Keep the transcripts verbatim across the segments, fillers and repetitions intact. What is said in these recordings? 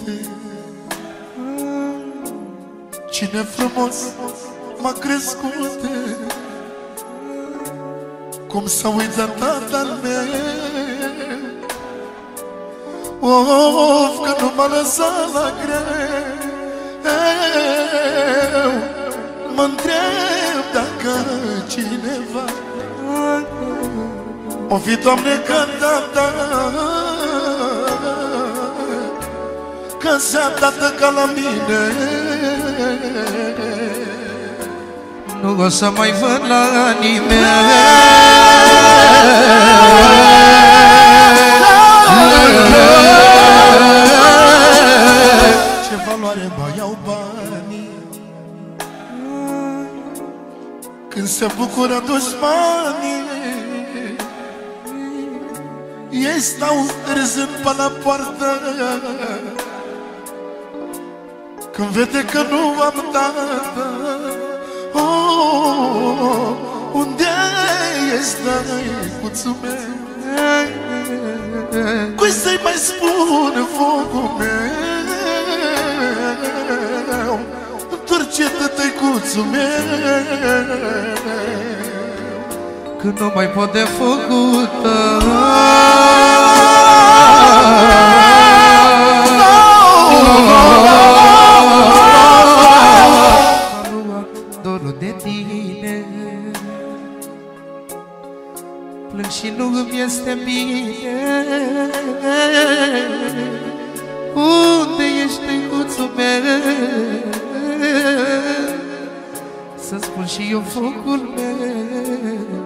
Cine frumos m-a crescut, cum s-a uitat tatăl meu. Of, că nu m-a lăsat la greu. Mă-ntreb dacă cineva o fi, Doamne, că tata, că se-a tată ca la mine. Nu o să mai văd la nimeni. Ce valoare mai au banii când se bucură dușmanii. Ei stau râzând pe la poartă când vede că nu am tată. Oh, unde ești, drăguțul meu? Cui să-i mai spun focul meu? Întoarce-te, tăicuțul meu, că nu mai pot de focul tău. De tine plâng și nu îmi este bine. Unde ești, tăicuțul meu? Să-ți spun și eu focul meu.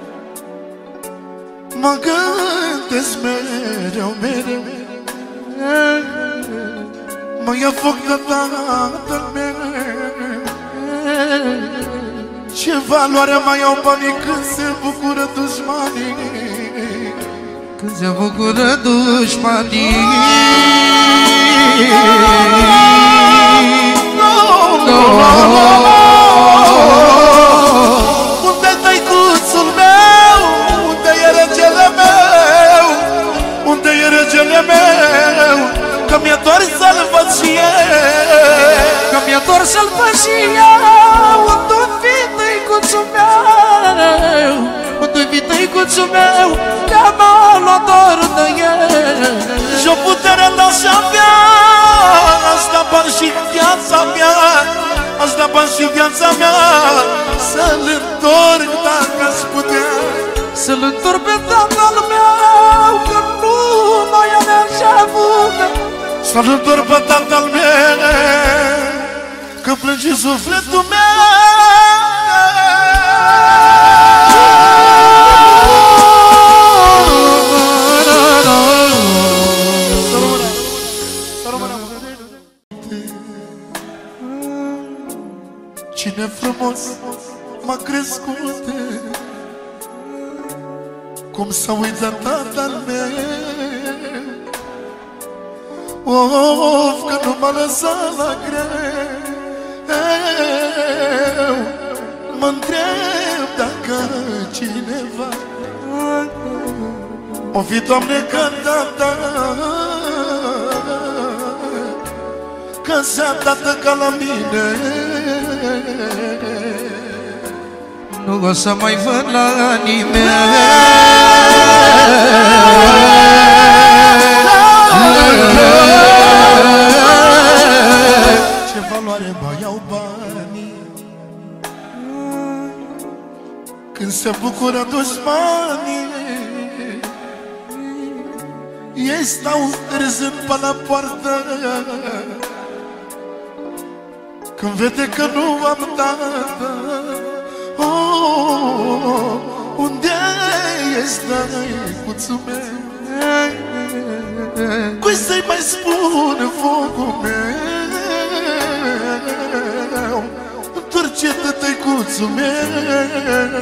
mă gândesc mereu, mereu, mă ia foc de tatăl meu. Ce valoare mai au banii când se bucură dușmanii? Când se bucură dușmanii. Unde-i tăicuțul meu? Unde-i regele meu? Unde-i regele meu? Că mi-e dor să-l văd și eu, că mi-e dor să-l văd și eu. Unde-i fi tăicuțul meu? Unde-i fi tăicuțul meu? Că m-a luat dor de el. Și-o putere n-aș avea, aș da bani și viața mea, aș da bani și viața mea, să-l întorc dacă-aș putea. Să-l întorc pe tatăl meu, că nu mai are așa avut. Să-l întorc pe tatăl meu, că plânge sufletul meu. Cine frumos m-a crescut, cum s-a uitat tatăl meu. Of, că nu m-a lăsat la greu. Mă-ntreb dacă cineva o fi, Doamne, că tata, că se-a tată ca la mine. Nu o să mai văd la nimeni. Ce valoare mai au banii când se bucură dușmanii? Ei stau râzând pe la poartă când vede că nu am tată. Oh, unde ești, drăguțul meu? Cui să-i mai spun focul meu? Întoarce-te, tăicuțul meu,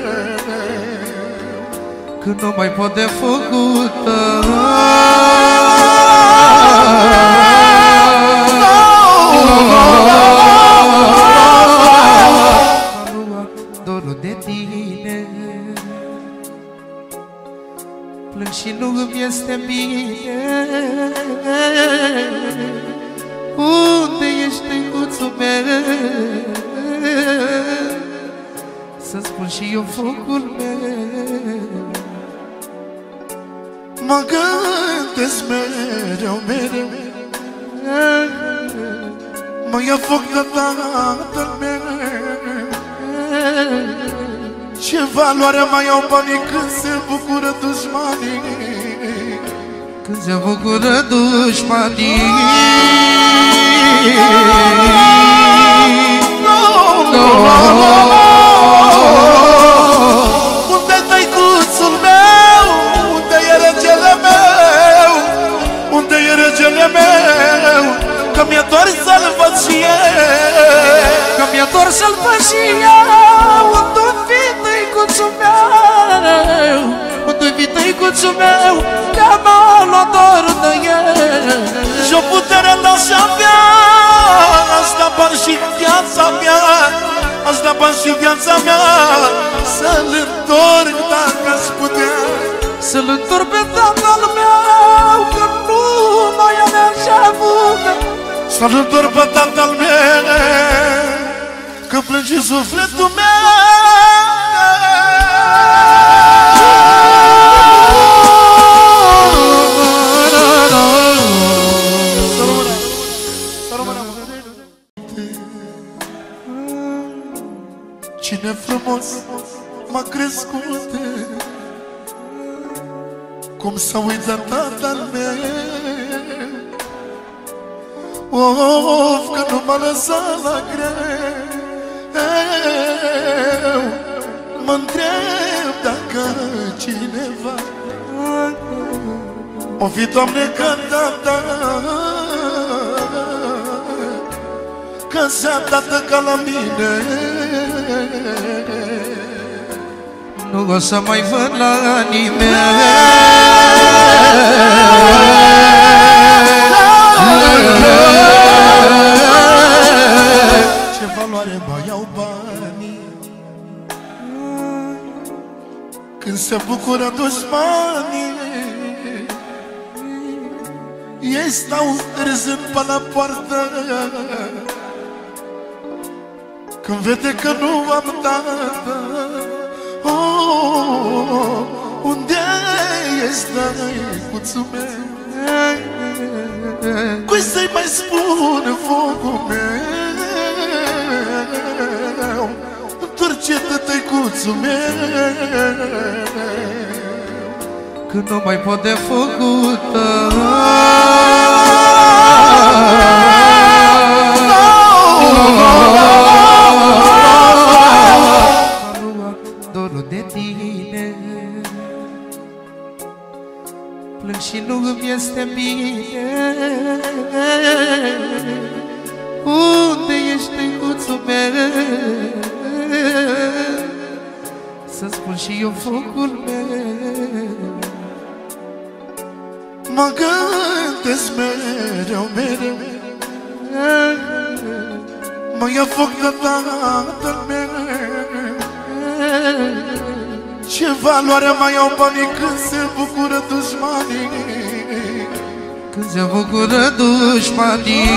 că nu mai pot de focul tău. Dorul de tine plâng și nu îmi este bine. meu, să-ți spun și eu focul meu. Mă gândesc mereu, mereu, mă ia foc de tatăl meu. Ce valoare mai au banii când se bucură dușmanii, când se bucură dușmanii. Unde-i tăicuțul meu? Unde-i regele meu? Unde-i regele meu? Că mi-e dor să-l văd și eu, că mi-e dor să-l văd și eu. Unde-i fi tăicuțul meu? Unde-i fi tăicuțul meu? Că mă luat dorul de el. Și-o putere n-aș avea, aș da bani și viața mea, aș da bani și viața mea, să-l întorc dacă-aș putea. Să-l întorc pe tatăl meu, că nu mai avea și avut. Să-l întorc pe tatăl meu, că plânge sufletul meu. Cine frumos m-a crescut, cum s-a uitat tatăl meu. Of, că nu m-a lăsat la greu. Mă întreb dacă cineva o fi, Doamne, ca tata, că se-a dată ca la mine. Nu o să mai văd la nimeni. Ce valoare mai au banii când se bucură dușmanii. Ei stau râzând pe la poartă când vede că nu am tată. Oh, unde ești, tăicuțul meu? Cui să-i mai spun focul meu? Întoarce-te, tăicuțul meu, că nu mai pot de focul tău. Dorul de tine, plâng și nu îmi este bine. Unde ești, tăicuțul meu? Să-ți spun și eu focul meu. mă gândesc mereu, mereu, mă ia foc de tatăl meu. Ce valoare mai au banii când se bucură dușmanii, când se bucură dușmanii.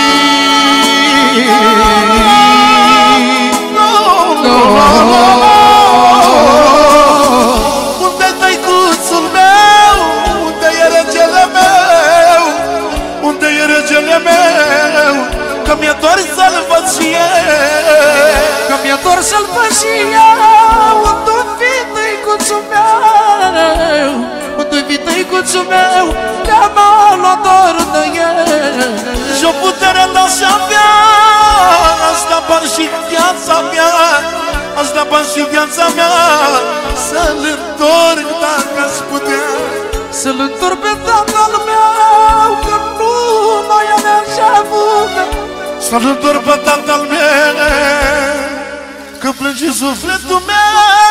Unde-i tăicuțul meu? Unde-i regele meu? Unde-i regele meu? Că mi-e dor să-l văd și eu, că mi-e dor să-l văd și eu. Unde-i fi tăicuțul meu? Unde-i fi tăicuțul meu? Că mă luat dorul de el. Și-o putere n-aș avea, aș da bani și viața mea, aș da bani și viața mea, să-l întorc dacă-aș putea. Să-l întorc pe tatăl meu, că nu mai avea și avut. Să-l întorc pe tatăl meu, că plânge sufletul meu.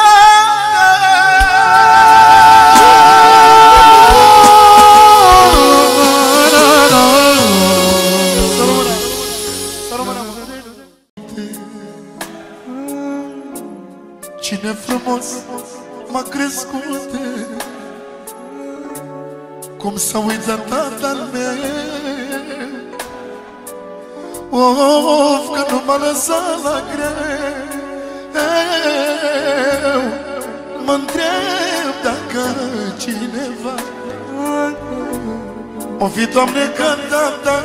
Cine frumos m-a crescut, cum s-a uitat tatăl meu. Of, că nu m-a lăsat la greu. Mă-ntreb dacă cineva o fi, Doamne, ca tata,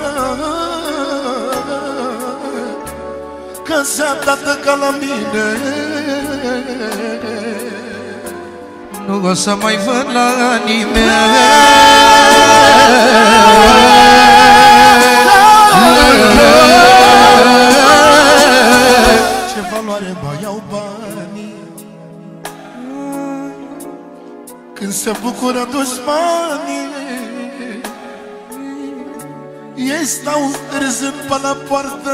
că se-a tată ca la mine. Nu o să mai văd la nimeni. Ce valoare mai au banii când se bucură dușmanii? Ei stau râzând pe la poartă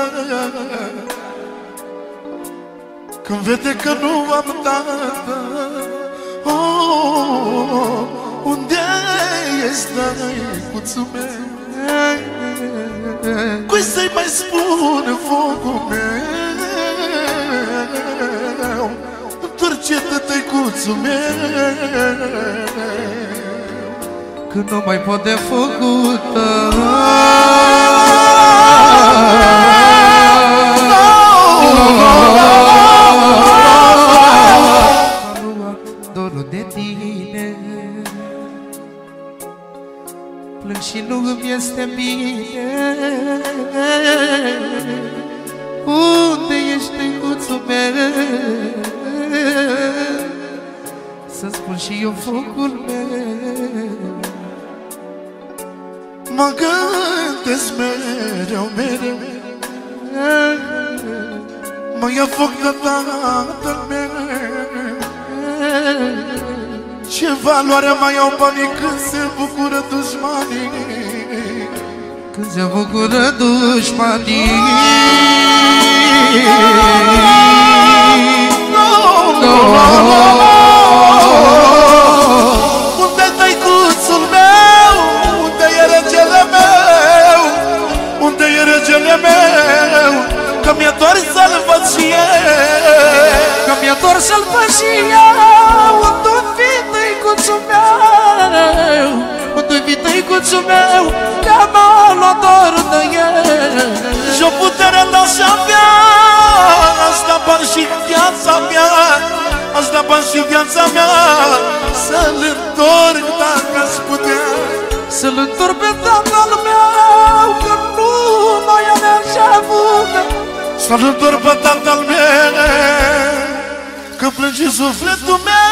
când vede că nu am tată. Oh, unde ești, drăguțul meu? Cui să-i mai spun focul meu? Întorce-te, tăicuțul meu, că nu mai pot de focul tău. Dorul de tine, plâng și nu îmi este bine. Unde ești, tăicuțul meu? Să-ți spun și eu focul meu. mă gândesc mereu, mereu, mă ia foc de tatăl meu. Ce valoare mai au banii când se bucură dușmanii? Când se bucură dușmanii. Unde-i tăicuțul meu? Unde-i regele meu? Unde-i regele meu? Că mi-e dor să-l văd și eu, că mi-e dor să-l văd și eu. Unde-i fi tăicuțul meu? Unde-i fi tăicuțul meu? Că m-a luat dorul de el. Și-o putere n-aș avea, aș da bani și viața mea, aș da bani și viața mea, să-l întorc dacă-aș putea. Să-l întorc pe tatăl meu, că nu mai are așa bună. Să-l întorc pe tatăl meu, că plânge sufletul meu.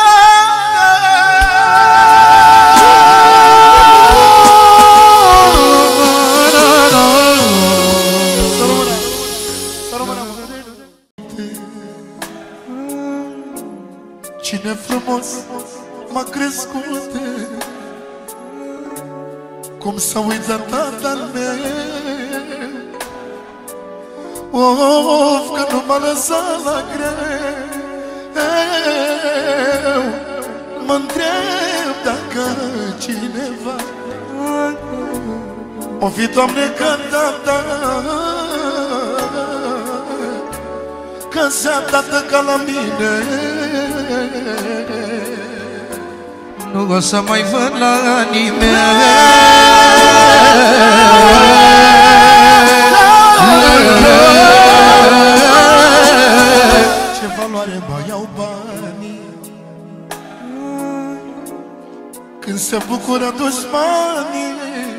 Cine frumos m-a crescut, cum s-a uitat tatăl meu. Of, că nu m-a lăsat la greu. Mă-ntreb dacă cineva o fi, Doamne, ca tata, că se-a tată ca la mine. Nu o să mai văd la nimeni. Ce valoare mai au banii când se bucură dușmanii?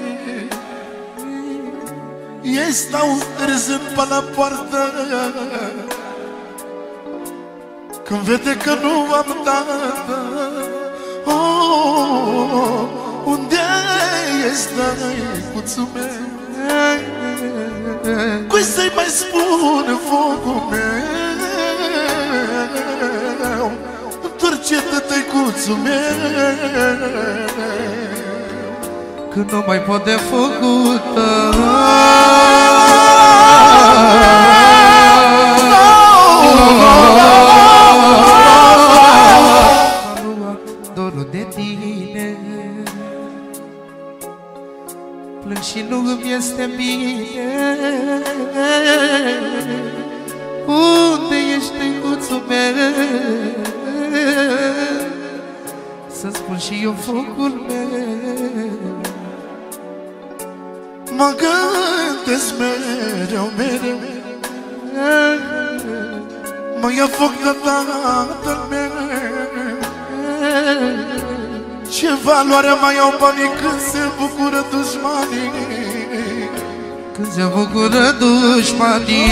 Ei stau râzând pe la poartă când vede că nu am tată. Oh, unde ești, drăguțul meu? Cui să-i mai spun focul meu? Întorce-te, tăicuțul meu, că nu mai pot de focul tău. Dorul de tine, plâng și nu îmi este bine. Unde ești, tăicuțul meu? Să-ți spun și eu focul meu. Mă gândesc mereu, mereu, mă ia foc de tatăl meu. Ce valoare mai au banii când se bucură dușmanii, când se bucură dușmanii.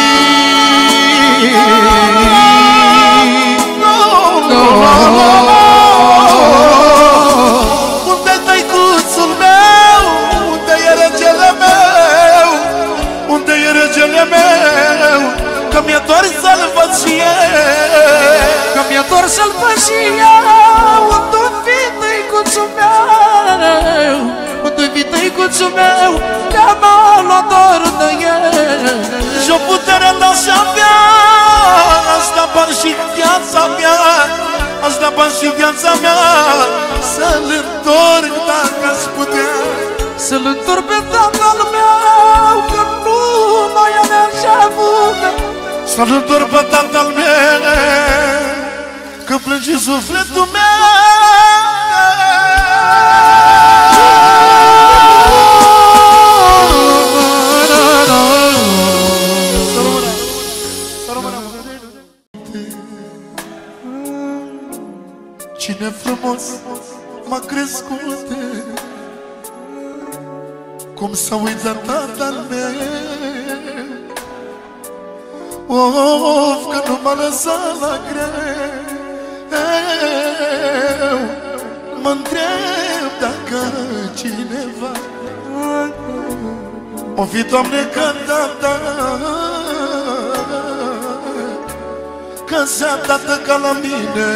Unde-i tăicuțul meu? Unde-i regele meu? Unde-i regele meu? Că mi-e dor să-l văd și eu, că mi-e dor să-l văd și eu. Unde-i fi tăicuțul meu? Unde-i fi tăicuțul meu? Că m-a luat dorul de el. Și-o putere n-aș avea, aș da bani și viața mea, aș da bani și viața mea, să-l întorc dacă-aș putea, să-l întorc pe tatăl meu, că nu mai are așa avut. să-l întorc pe tatăl meu, că plânge sufletul meu. Cine frumos m-a crescut, cum s-a uitat tatăl meu. Of, că nu m-a lăsat la greu. Mă-ntreb dacă cineva o fi, Doamne, ca tata, că s-a tată ca la mine.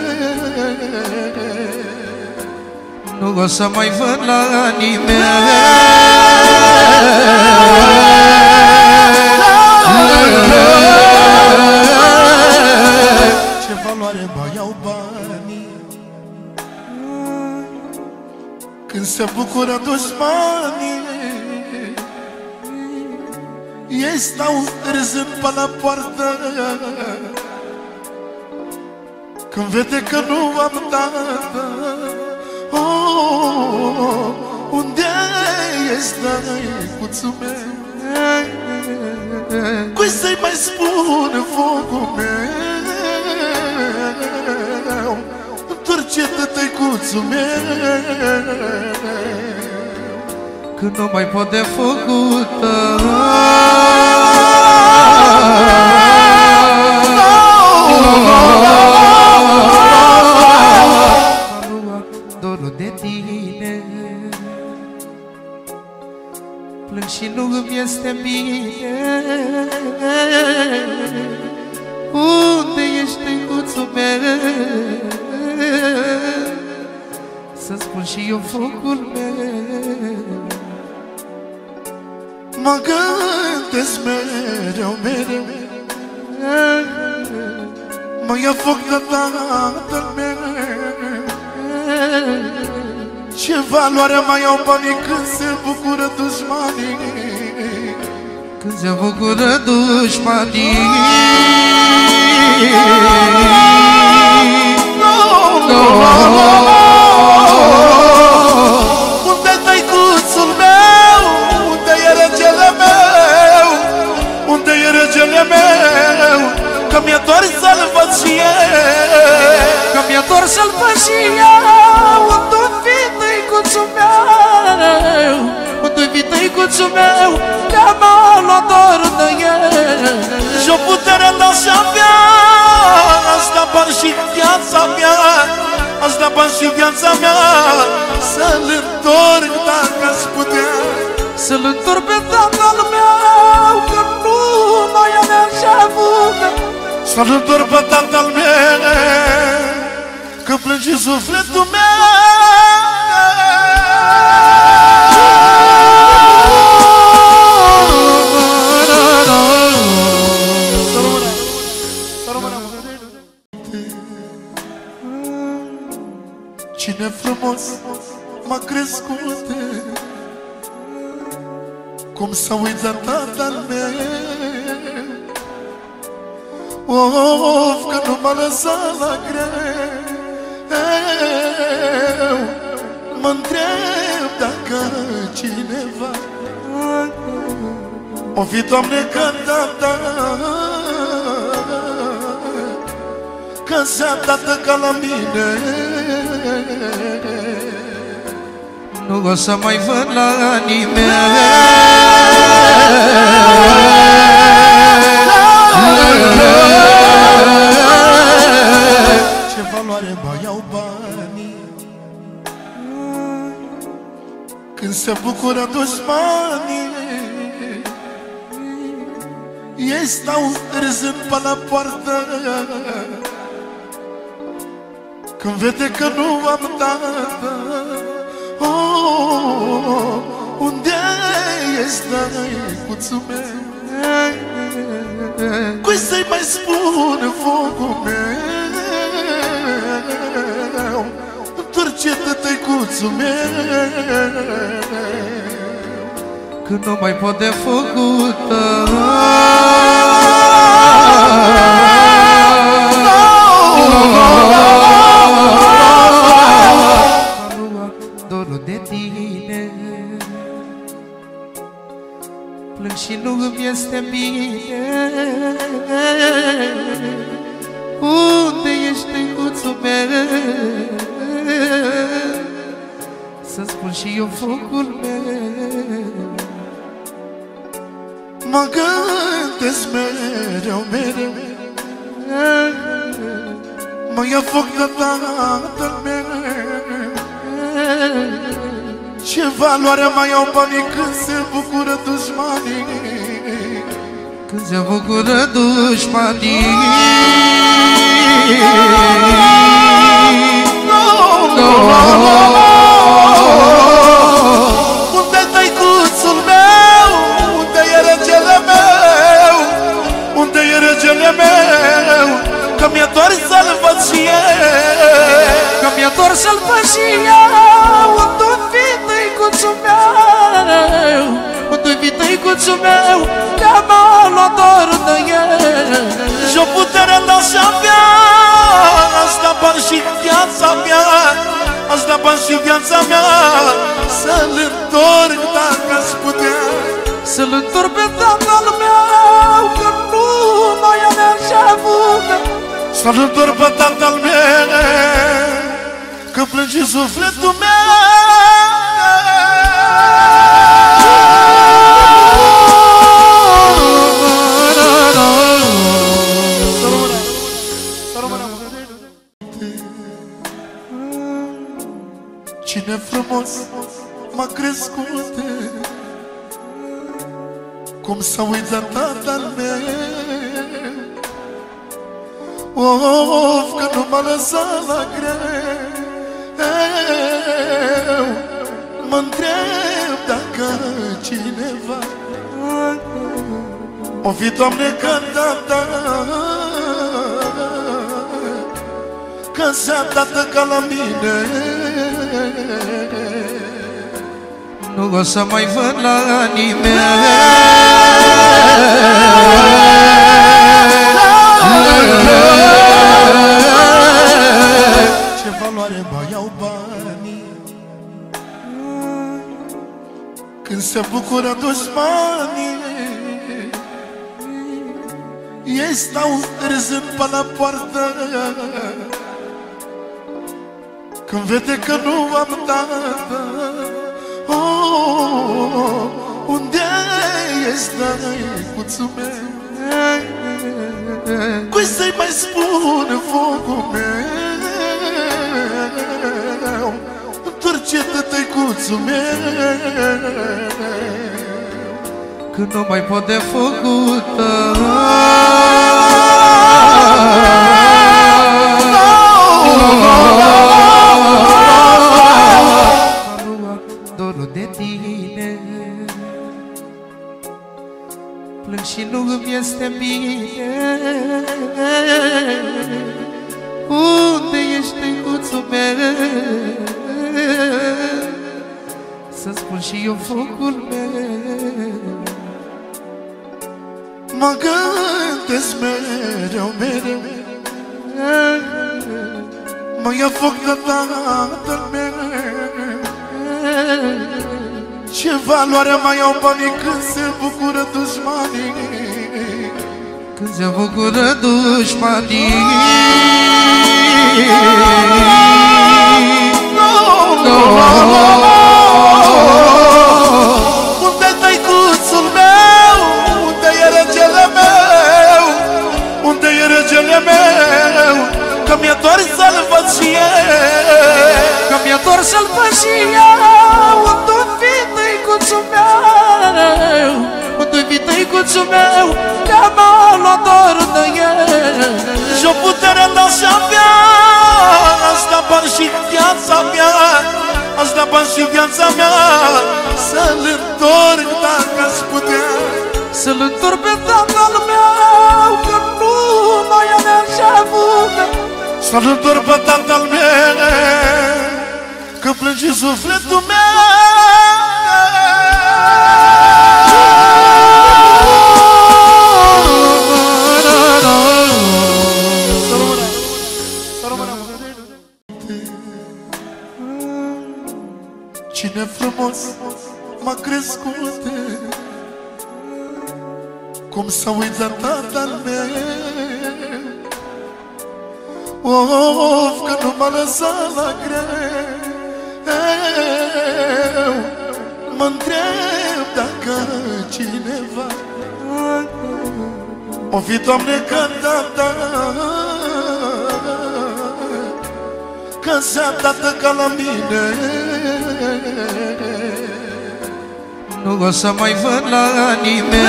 Nu o să mai văd la nimeni. Ce valoare mai au banii când se bucură dușmanii. Ei stau râzând pe la poartă când vede că nu am tată. Oh, unde ești, tăicuțul meu? Cui să-i mai spun focul meu? Întoarce-te, tăicuțul meu, când nu mai pot de focul tău. De tine plâng și nu îmi este bine. Unde ești, tăicuțul meu? Să-ți spun și eu focul meu. Mă gândesc mereu, mereu, mă ia foc de tatăl meu. Ce valoare mai au banii când se bucură dușmanii, când se bucură dușmanii. Unde-i tăicuțul meu? Unde-i regele meu? Unde-i regele meu? Că mi-e dor să-l văd și eu, că mi-e dor să-l văd și eu. Unde-i fi tăicuțul meu? Unde-i fi tăicuțul meu? Că m-a luat dorul de el. Și-o putere n-aș avea, aș da bani și viața mea, aș da bani și viața mea, să-l întorc dacă-aș putea, să-l întorc pe tatăl meu, că nu mai are așa avut. să-l întorc pe tatăl meu, că plânge sufletul meu. Cine frumos m-a crescut, cum s-a uitat tatăl meu. Of, că nu m-a lăsat la greu. Mă-ntreb dacă cineva O fi, Doamne, cântată, că se-a dată ca la mine. Nu o să mai văd la nimeni. Ce valoare mai au banii când se bucură dușmanii. Ei stau râzând pe la poartă când vede că nu am tată. Oh, unde ești, drăguțul meu? Cui să-i mai spun focul meu? Întoarce-te, tăicuțul meu, că nu mai pot de făcut tău. Dorul de tine, plâng și nu îmi este bine. Unde ești, tăicuțul meu? Să-ți spun și eu focul meu. mă gândesc mereu, mereu, mă ia foc de tatăl meu. Ce valoare mai au banii când se bucură dușmanii? Când se bucură dușmanii. Unde-i tăicuțul meu? Unde-i regele meu? Unde-i regele meu? Că mi-e dor să-l văd și eu, că mi-e dor să-l văd și eu. Unde-i fi tăicuțul meu? Unde-i fi tăicuțul meu? Că mă luat dorul de el. Și-o putere n-aș avea, aș da bani și viața mea, aș da bani și viața mea, să-l întorc dacă aș putea. Să-l întorc pe tatăl meu, că nu mai avea și avut. Să-l întorc pe tatăl meu, că plânge sufletul meu. Cine frumos m-a crescut, cum s-a uitat tatăl meu. Of, că nu m-a lăsat la greu. Mă întreb dacă cineva o fi, Doamne, cântată, că se-a dată ca la mine. Nu o să mai văd la nimeni. Ce valoare mai au banii când se bucură dușmanii? Ei stau râzând pe la poartă când vede că nu am tată. Oh, unde ești, drăguțul meu? Cui să-i mai spun focul meu? Întoarce-te, tăicuțul meu, că nu mai pot de făcut tău. Dorul de tine, plâng și nu îmi este bine. Unde ești, tăicuțul meu? Să-ți spun și eu focul meu. mă gândesc mereu, mereu, mă ia foc de tatăl meu. Ce valoare mai au banii când se bucură dușmanii? Când se bucură dușmanii. Unde-i tăicuțul meu? Unde-i regele meu? Unde-i regele meu? Că mi-e dor să-l văd și eu. Că mi-e dor să-l văd și eu. Unde-i fi tăicuțul meu? Unde-i fi tăicuțul meu? Că m-a luat dorul de el. Și-o putere n-aș avea, aș da bani și viața mea, aș da bani și viața mea, să-l întorc dacă aș putea. Să-l întorc pe tatăl meu, că nu mai are așa avut. Să-l întorc pe tatăl meu, că plânge sufletul meu. Cine frumos m-a crescut, cum s-a uitat tatăl meu. Of, că nu m-a lăsat la greu. Mă-ntreb dacă cineva o fi, Doamne, ca tata, că se-a tată ca la mine. Nu o să mai văd la nimeni.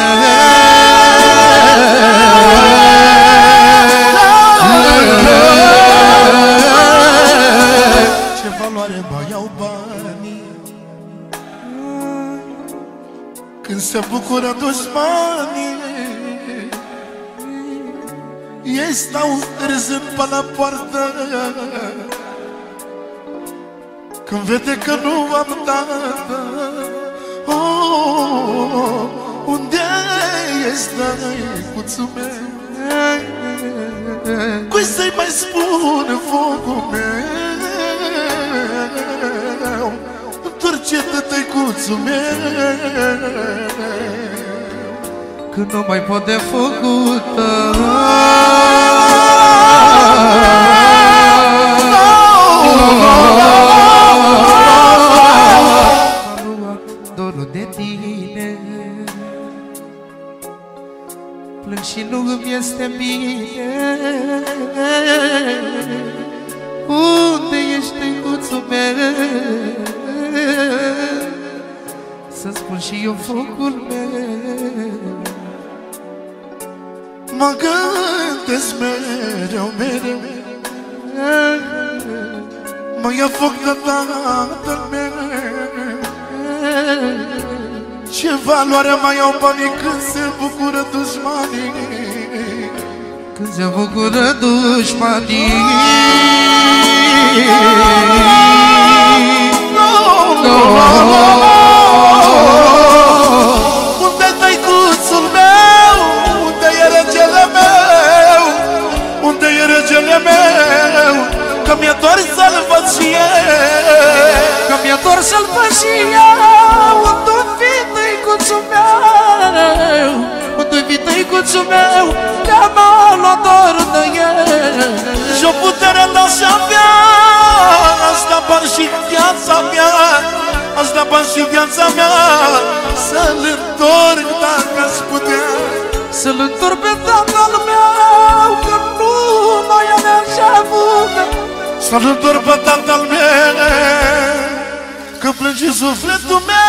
Ce valoare mai au banii când se bucură dușmanii? Ei stau râzând pe la poartă când vede că nu am tată. Oh, unde ești, tăicuțul meu? Cui să-i mai spun focul meu? Întorce-te, tăicuțul meu, că nu mai pot de focul tău. Dorul de tine, plâng și nu îmi este bine. Unde ești, tăicuțul meu? Să-ți spun și eu focul meu. mă gândesc mereu, mereu, mă ia foc de tatăl meu. Ce valoare mai au banii când se bucură dușmanii? Când se bucură dușmanii. Unde-i tăicuțul meu? Unde-i regele meu? Unde-i regele meu? Că mi-e dor să-l văd și eu. Că mi-e dor să-l văd și eu. Unde-i fi tăicuțul meu? Unde-i fi tăicuțul meu? Că m-a luat dorul de el. Și-o putere n-aș avea, aș da bani și viața mea, aș da bani și viața mea, să-l întorc dacă aș putea. Să-l întorc pe tatăl meu, că nu mai are așa avut. Să-l întorc pe tatăl meu, că plânge sufletul meu.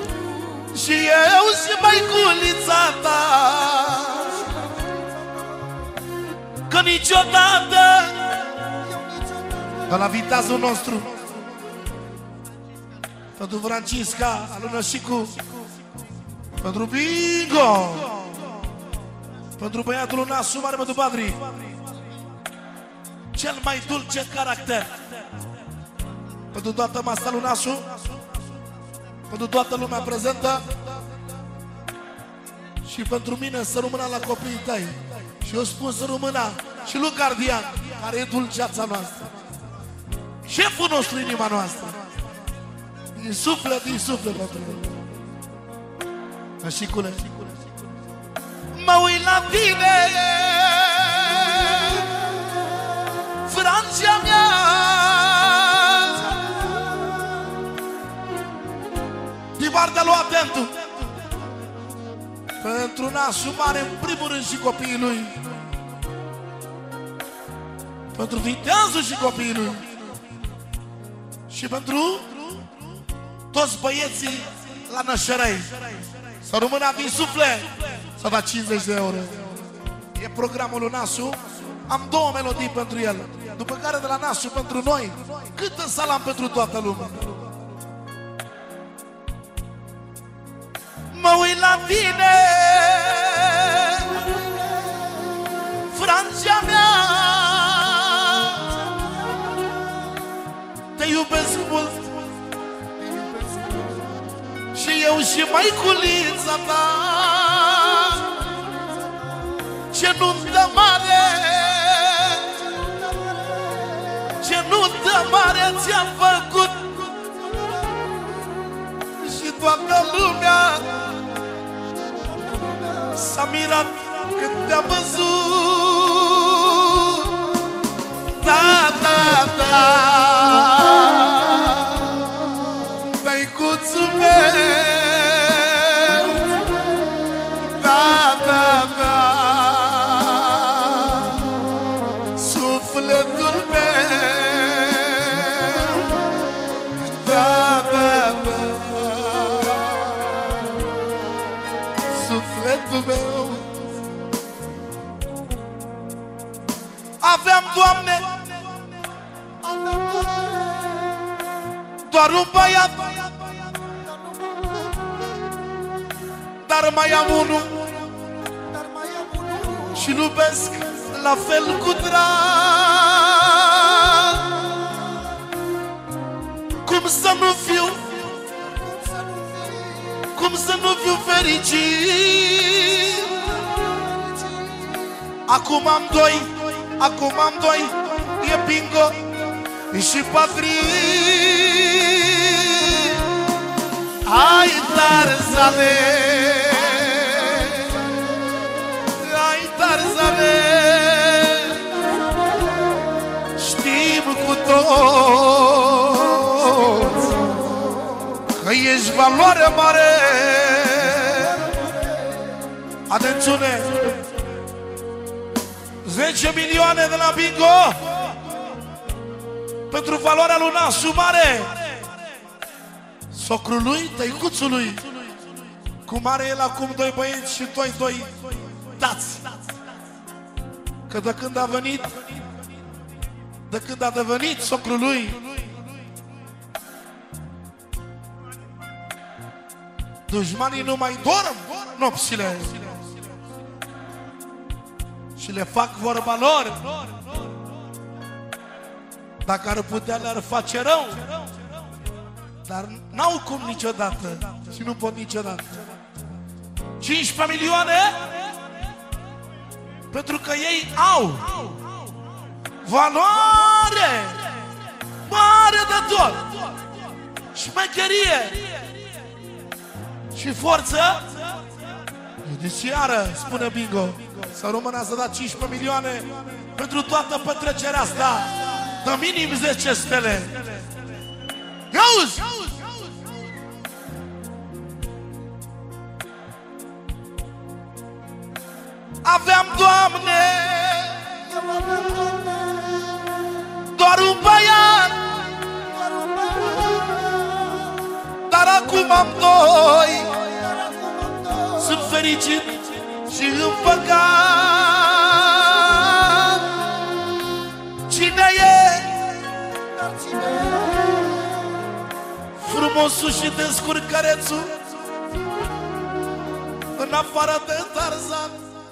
și eu și măiculița ta, că niciodată de la viteazul nostru, pentru Francisca, Alunășicu, pentru Bingo, pentru băiatul lui Nasu Mare, pentru Badri, cel mai dulce caracter, pentru toată masa lui Nasu, pentru toată lumea prezentă și pentru mine, să rămână la copiii tăi. Și eu spun să rămână și lui Gardian, care e dulceața noastră, șeful nostru, inima noastră, din suflet, din suflet pentru el. Așicule, mă uit la tine, Francia mea, din partea lui Atentu, pentru Nasu Mare, în primul rând, și copiii lui, pentru viteazul și copiii lui, și pentru toți băieții la Nășărei. Să rămână din suflet, să da cincizeci de euro. E programul lui Nasu. Am două melodii pentru el, după care de la Nasu pentru noi, câtă salam pentru toată lumea. Mă uit la tine, Francia mea, te iubesc mult și eu și măiculița ta, ce nuntă mare, ce nuntă mare ți-am făcut, și toată lumea s-a mirat când te-a văzut. Da, da, da, tăicuțul meu, da, da, da, sufletul meu, da, da, da, sufletul meu. Aveam, Doamne, doar un băiat, dar mai am unul și-l iubesc la fel cu drag. Cum să nu fiu, cum să nu fiu fericit? Acum am doi, acum am doi, e Bingo și Patrick. Hai, Tarzane, hai, Tarzane, știm cu toți că ești valoare mare. Atențiune! zece milioane de la Bingo pentru valoarea lui Nasu Mare, socrul lui, tăicuțul lui. Cum are el acum doi băieți și doi, doi tați. Că de când a venit, de când a devenit socrul lui, dușmanii nu mai dorm nopțile și le fac vorba lor. Dacă ar putea, le-ar face rău, dar n-au cum niciodată și nu pot niciodată. cincisprezece milioane pentru că ei au valoare mare de tot, șmecherie și forță judiciară, spune Bingo. Să rămână să da cincisprezece milioane pentru toată petrecerea asta de minim zece stele. Iauzi! Aveam, Doamne, doar un băiat, dar acum am doi fericit și împăcat. Cine e? Frumosul și descurcărețul, în afară de Tarzan.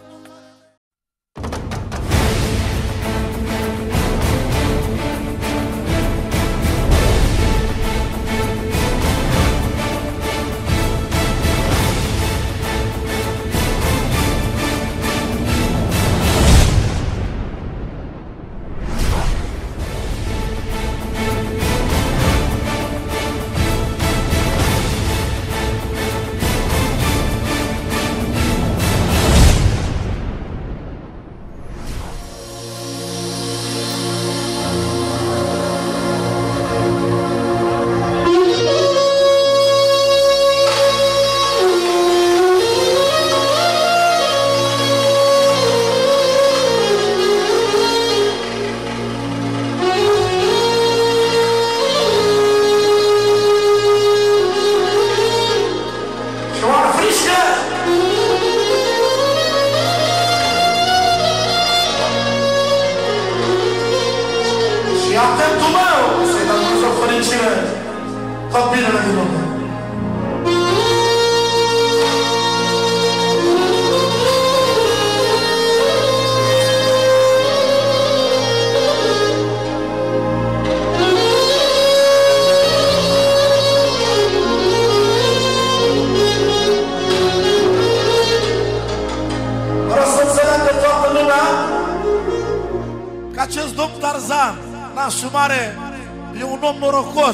Acest domn Tarzan, nașul mare, e un om norocos,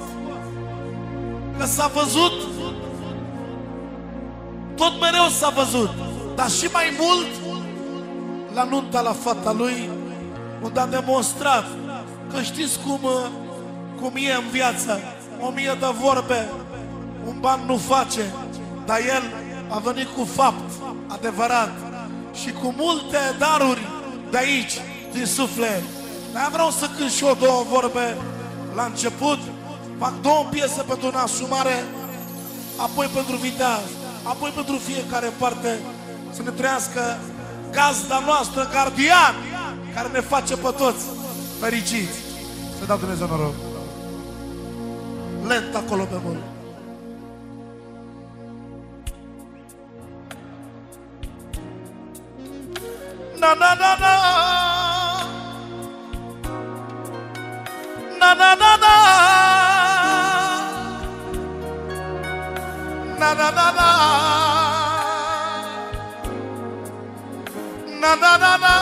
că s-a văzut, tot mereu s-a văzut, dar și mai mult la nunta la fata lui, unde a demonstrat că știți cum, cum e în viață, o mie de vorbe, un ban nu face, dar el a venit cu fapt adevărat și cu multe daruri de aici, din suflet. Dar vreau să cânt și eu două vorbe la început. Fac două piese pentru nașul mare, apoi pentru viteaz, apoi pentru fiecare parte. Să ne trăiască gazda noastră, gardian, care ne face pe toți fericiți. Să dau Dumnezeu noroc. Lent acolo pe mult. Na na na na, na na na na, na na na na, na na na na,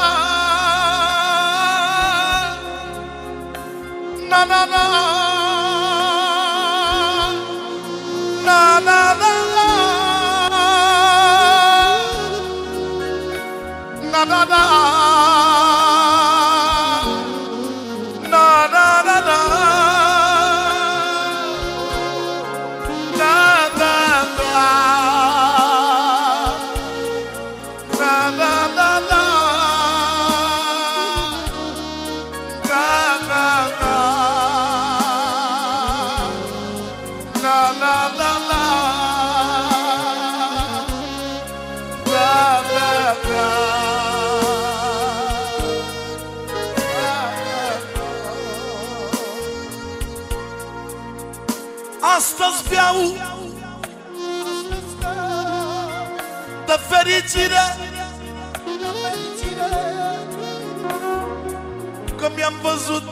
na na na, na na na. Na na na, na na na na, na na na, na na na na, na na na na. Astăzi beau de fericire, că mi-am văzut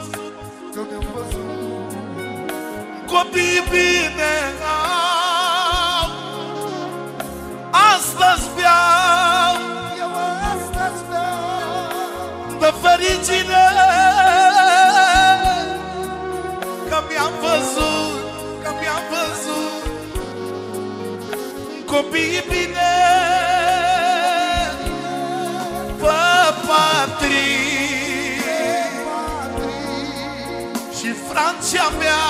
copiii bine. Astăzi beau de fericire, că mi-am văzut, că mi-am văzut copiii bine pe patrii și Franța mea,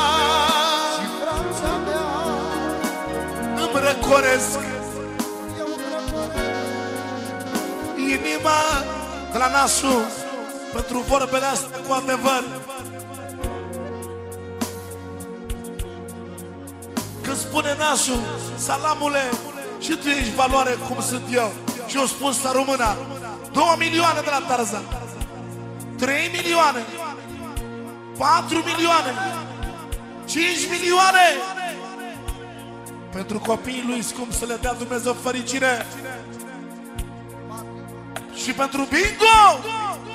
îmi răcoresc inima de la nasul pentru vorbele astea cu adevăr. Când spune nașul, salamule, Și tu ești valoare cum sunt eu. Și eu spun să româna. Două milioane de la Tarzan, trei milioane, patru milioane, cinci milioane. Pentru copiii lui cum să le dea Dumnezeu fericire. Și pentru Bingo,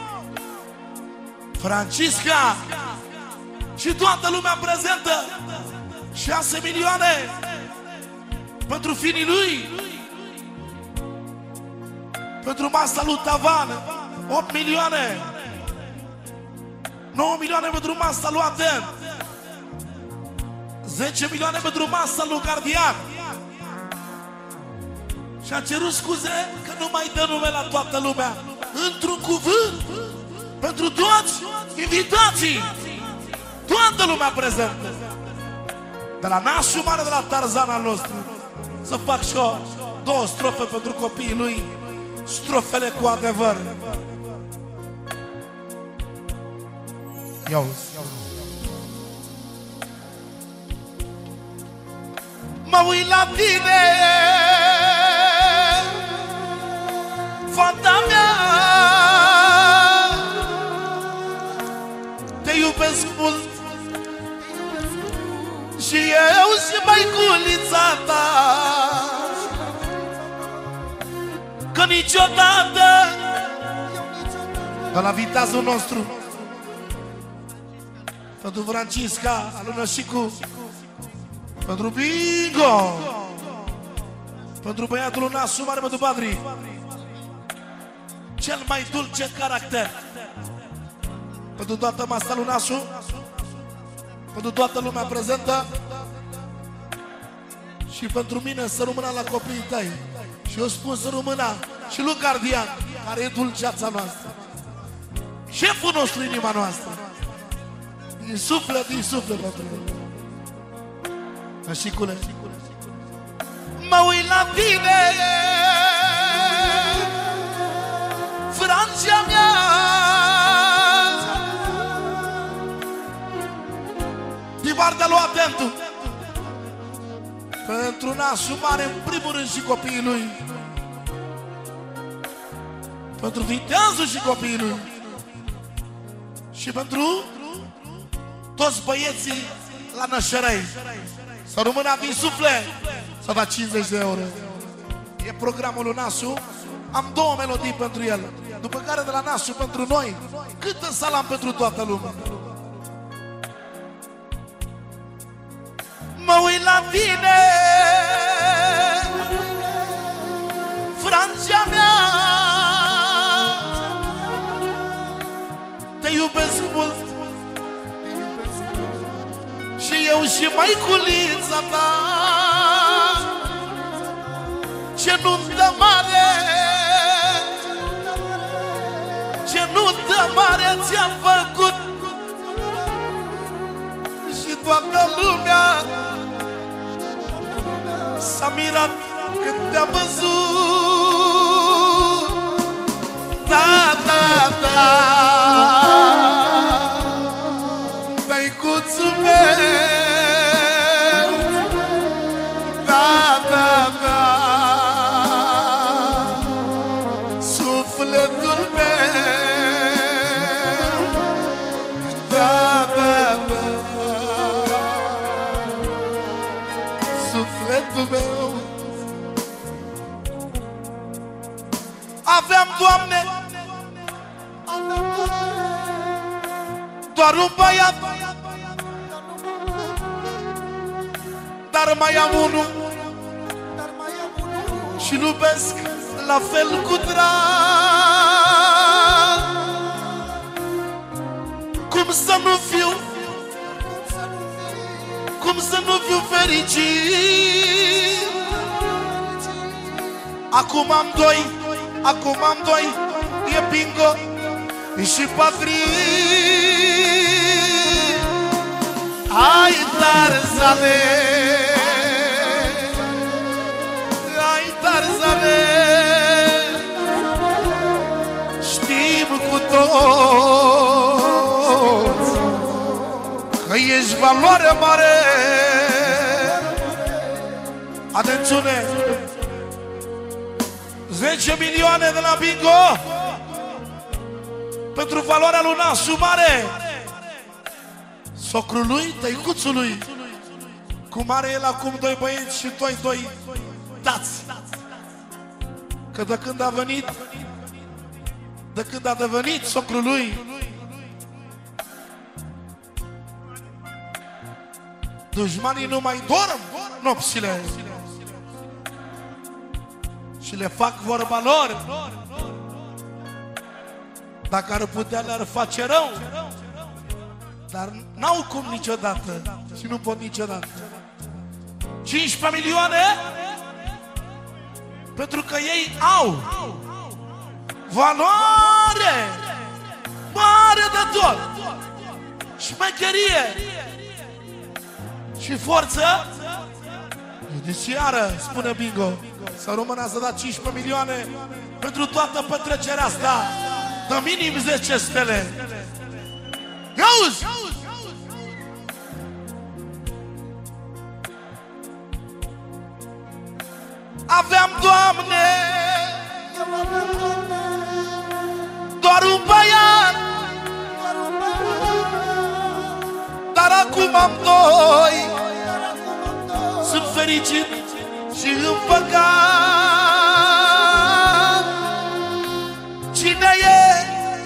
Francisca și toată lumea prezentă, șase milioane. Pentru finii lui, pentru masa lui Tavan, opt milioane. nouă milioane pentru masa lui Aten, zece milioane pentru masa lui Gardian. Și a cerut scuze că nu mai dă nume la toată lumea. Într-un cuvânt, pentru toți invitații, toată lumea prezentă, de la nașul mare, de la Tarzan al nostru. Să fac și eu două strofe pentru copiii lui, strofele cu adevăr. Iau. Mă uit la tine, fata mea, te iubesc mult și eu și măiculița ta, că niciodată, de la viteazul nostru, pentru Francisca, al lui Nășicu, pentru Bingo, pentru băiatul lui Nasu Mare, pentru Badri, cel mai dulce caracter, pentru toată masa lui Nasu, pentru toată lumea prezentă și pentru mine, să rămână la copiii tăi. Și eu spun să rămână și lui Gardian, care e dulceața noastră, șeful nostru, inima noastră, din suflet, din suflet pentru noi. Nășicule, mă uit la tine, Francia mea, din partea lui Atentu, pentru nașul mare, în primul rând, și copiii lui, pentru viteazul și copiii lui, și pentru toți băieții la Nășerei. Să rămână din suflet, să da cincizeci de euro. E programul lui Nasu. Am două melodii pentru el, după care de la Nasu pentru noi, cât în salam pentru toată lumea. Mă uit la tine, Francia mea, te iubesc mult și eu și măiculița ta, ce nuntă mare, ce nuntă mare ți-am făcut, și toată lumea s-a mirat când te-a văzut. Da, da, da, măicuțul meu, da, da, da, sufletul meu, da, da, da, sufletul meu. Aveam, Doamne, doar un băiat, dar mai am unul și-l iubesc la fel cu drag. Cum să nu fiu, cum să nu fiu fericit? Acum am doi, acum am doi, e Bingo și Patri. Hai, Tarzane, hai, Tarzane, știm cu toți că ești valoare mare. Atențiune, zece milioane de la Bingo pentru valoarea lui nasul mare, socrului, tăicuțului, cum are el acum doi băieți și doi, doi tați. Că de când a venit, de când a devenit socrul lui, dușmanii nu mai dorm nopțile și le fac vorba lor. Dacă ar putea, le-ar face rău, dar n-au cum niciodată și nu pot niciodată. cincisprezece milioane pentru că ei au valoare mare de tot, șmecherie și forță judiciară, spune Bingo. Să rămână să da cincisprezece milioane pentru toată petrecerea asta de minim zece stele. Auzi? Aveam, Doamne, doar un băiat, dar acum am doi. Sunt fericit și împăcat. Cine e?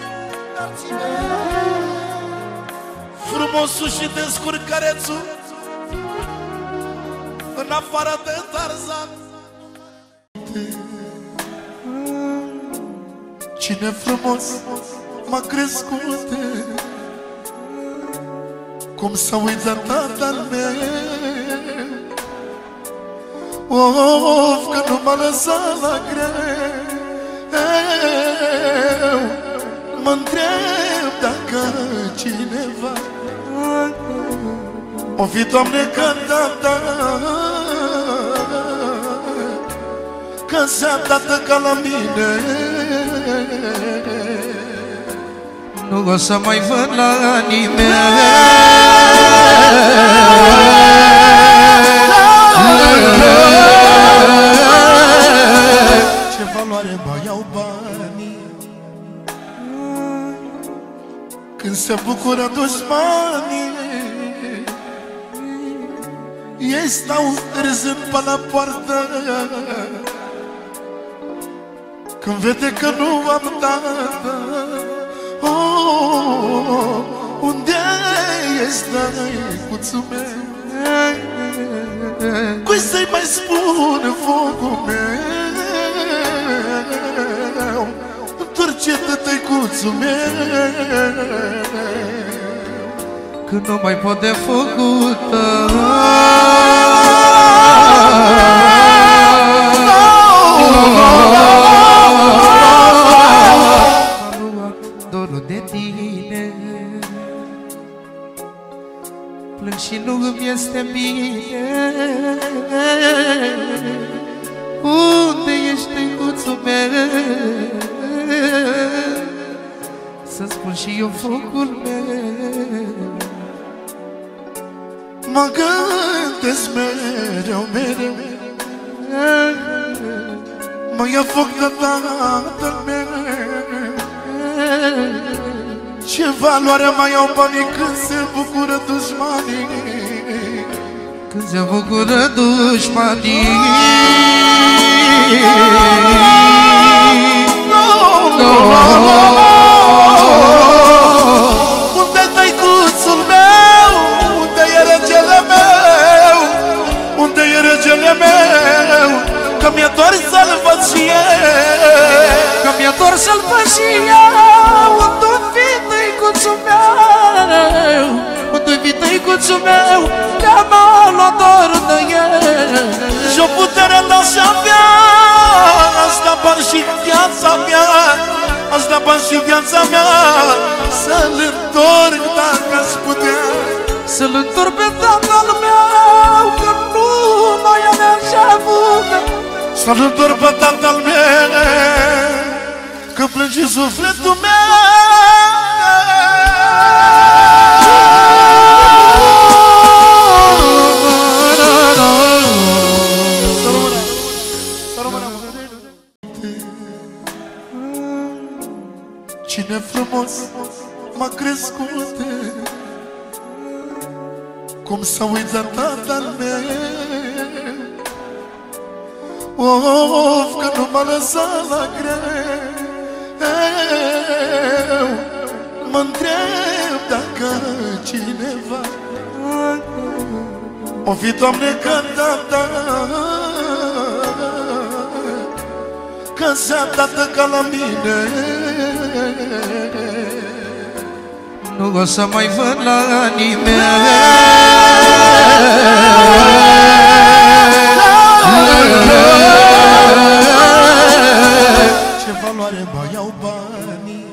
Frumosul și descurcărețul, în afară de Tarzan. Cine frumos m-a crescut, cum s-a uitat tatăl meu. Of, că nu m-a lăsat la greu. Mă întreb dacă cineva o fi, Doamne, că tata, că s-a tată ca la mine. Nu o să mai văd la nimeni. Ce valoare mai au banii când se bucură dușmanii. Ei stau râzând pe la poartă când vede că nu am tată. Oh, unde ești, tăicuțul meu? Cui să-i mai spun focul meu? Întoarce-te, tăicuțul meu, când nu mai pot de făcut. Dorul de tine, plâng și nu îmi este bine. Unde ești, tăicuțul meu? Să spun și eu focul meu. mă gândesc mereu, mereu, mă ia foc de tatăl meu. Ce valoare mai au banii când se bucură dușmanii? Când se bucură dușmanii. Unde-i tăicuțul meu? Unde-i regele meu? Unde-i regele meu? Că mi-e dor să-l văd și eu, că mi-e dor să-l văd și eu. Unde-i fi tăicuțul meu? Unde-i fi tăicuțul meu? Că m-a luat dorul de el. Și-o putere n-aș avea, aș da bani și viața mea, aș da bani și viața mea, să-l întorc dacă-aș putea. Să-l întorc pe tatăl meu, că nu mai are așa avut. Să-l întorc pe tatăl meu, că plânge sufletul meu. Să rămână, să rămână. Cine frumos m-a crescut, cum s-a uitat tatăl meu. Of, că nu m-a lăsat la greu. Mă-ntreb dacă cineva o fi, Doamne, că tata, că s-a tată ca la mine. Nu o să mai văd la nimeni. Ce valoare mai au banii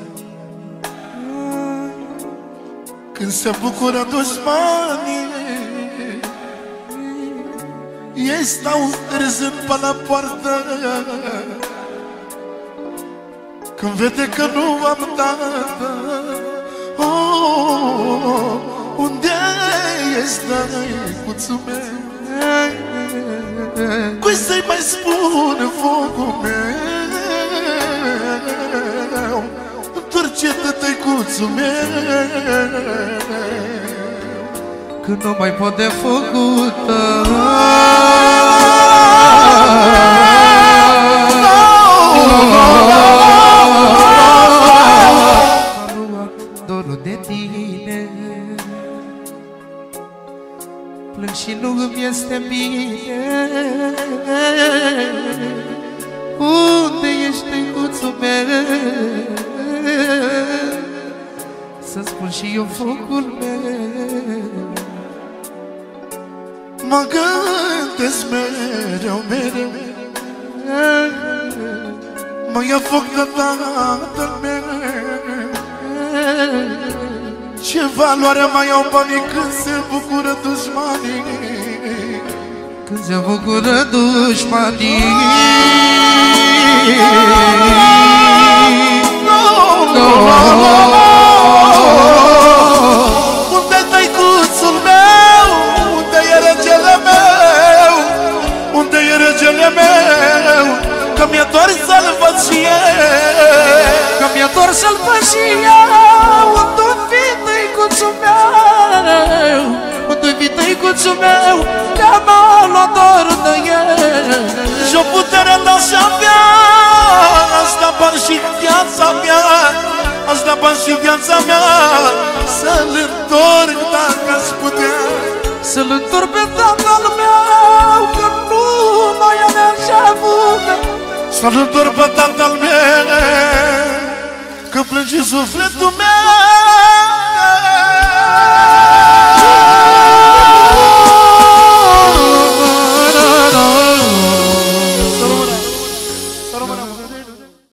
când se bucură dușmanii. Ei stau râzând pe la poartă când vede că nu am tată. Oh, unde ești, drăguțul meu? Cui să-i mai spun focul meu? Întoarce-te, tăicuțul meu, că nu mai pot de făcut tău. Dorul de tine, plâng și nu îmi este bine. Unde ești, tăicuțul meu? Să-ți spun și eu focul meu. mă gândesc mereu, mereu, mă ia foc de tatăl meu. Ce valoare mai au banii când se bucură dușmanii? Când se bucură dușmanii. Unde-i tăicuțul meu? Unde-i regele meu? Unde-i regele meu? Că mi-e dor să-l văd și eu, că mi-e dor să-l văd și eu. Unde-i fi tăicuțul meu? Unde-i fi tăicuțul meu? Că mă luat dorul de el. Și-o putere n-aș avea, aș da bani și viața mea, aș da bani și viața mea, să-l întorc dacă aș putea. Să-l întorc pe tatăl meu, că nu mai avea și avut. Să-l întorc pe tatăl meu, că plânge sufletul meu.